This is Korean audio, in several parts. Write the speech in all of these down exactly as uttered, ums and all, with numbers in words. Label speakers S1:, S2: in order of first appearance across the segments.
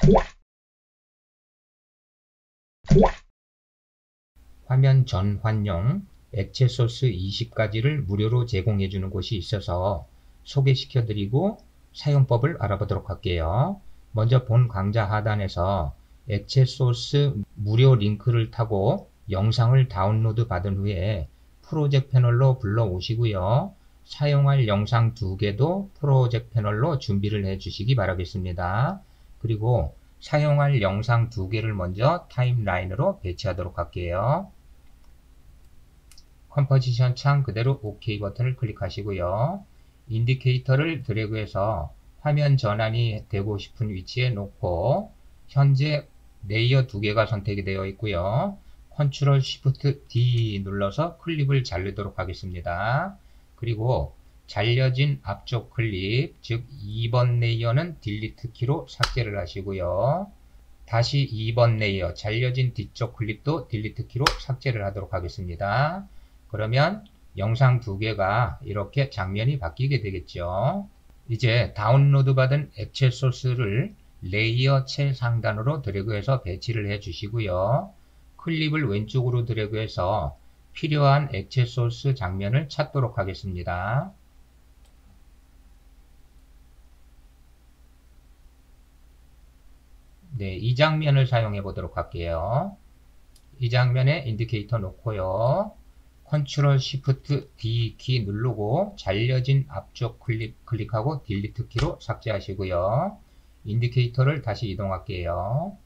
S1: 화면 전환용 액체 소스 이십 가지를 무료로 제공해 주는 곳이 있어서 소개시켜 드리고 사용법을 알아보도록 할게요. 먼저 본 강좌 하단에서 액체 소스 무료 링크를 타고 영상을 다운로드 받은 후에 프로젝트 패널로 불러오시고요. 사용할 영상 두 개도 프로젝트 패널로 준비를 해 주시기 바라겠습니다. 그리고 사용할 영상 두 개를 먼저 타임라인으로 배치하도록 할게요. 컴포지션 창 그대로 OK 버튼을 클릭하시고요. 인디케이터를 드래그해서 화면 전환이 되고 싶은 위치에 놓고 현재 레이어 두 개가 선택이 되어 있고요. 컨트롤 쉬프트 디 눌러서 클립을 자르도록 하겠습니다. 그리고 잘려진 앞쪽 클립, 즉 이 번 레이어는 딜리트 키로 삭제를 하시고요. 다시 이 번 레이어, 잘려진 뒤쪽 클립도 딜리트 키로 삭제를 하도록 하겠습니다. 그러면 영상 두 개가 이렇게 장면이 바뀌게 되겠죠. 이제 다운로드 받은 액체 소스를 레이어 최상단으로 드래그해서 배치를 해 주시고요. 클립을 왼쪽으로 드래그해서 필요한 액체 소스 장면을 찾도록 하겠습니다. 네, 이 장면을 사용해 보도록 할게요. 이 장면에 인디케이터 놓고요. 컨트롤 쉬프트 디 키 누르고 잘려진 앞쪽 클릭, 클릭하고 딜리트 키로 삭제하시고요. 인디케이터를 다시 이동할게요.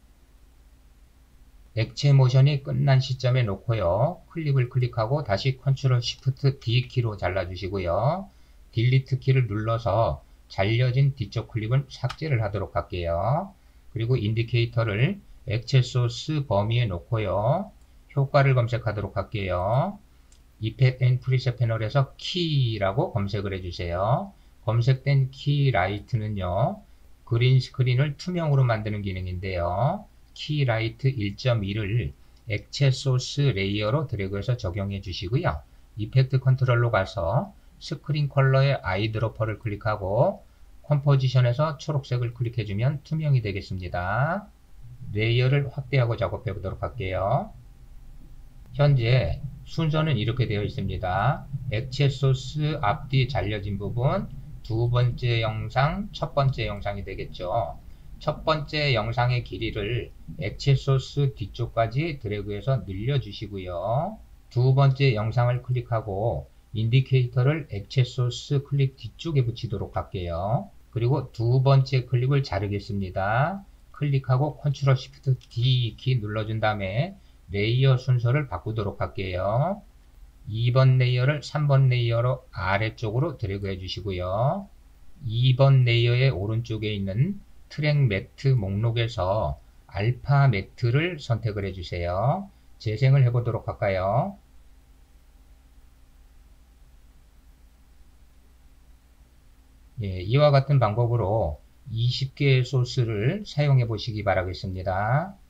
S1: 액체 모션이 끝난 시점에 놓고요. 클립을 클릭하고 다시 컨트롤 쉬프트 디 키로 잘라주시고요. 딜리트 키를 눌러서 잘려진 뒤쪽 클립은 삭제를 하도록 할게요. 그리고 인디케이터를 액체 소스 범위에 놓고요. 효과를 검색하도록 할게요. 이펙트 앤 프리셋 패널에서 키라고 검색을 해주세요. 검색된 키 라이트는요. 그린 스크린을 투명으로 만드는 기능인데요. 키 라이트 일 점 일을 액체 소스 레이어로 드래그해서 적용해 주시고요. 이펙트 컨트롤로 가서 스크린 컬러의 아이드로퍼를 클릭하고 컴포지션에서 초록색을 클릭해주면 투명이 되겠습니다. 레이어를 확대하고 작업해 보도록 할게요. 현재 순서는 이렇게 되어 있습니다. 액체 소스 앞뒤 잘려진 부분, 두 번째 영상, 첫 번째 영상이 되겠죠. 첫 번째 영상의 길이를 액체 소스 뒤쪽까지 드래그해서 늘려주시고요. 두 번째 영상을 클릭하고 인디케이터를 액체 소스 클립 뒤쪽에 붙이도록 할게요. 그리고 두 번째 클립을 자르겠습니다. 클릭하고 컨트롤 쉬프트 디 키 눌러준 다음에 레이어 순서를 바꾸도록 할게요. 이 번 레이어를 삼 번 레이어로 아래쪽으로 드래그 해주시고요. 이 번 레이어의 오른쪽에 있는 트랙 매트 목록에서 알파 매트를 선택을 해주세요. 재생을 해보도록 할까요? 예, 이와 같은 방법으로 이십 개의 소스를 사용해 보시기 바라겠습니다.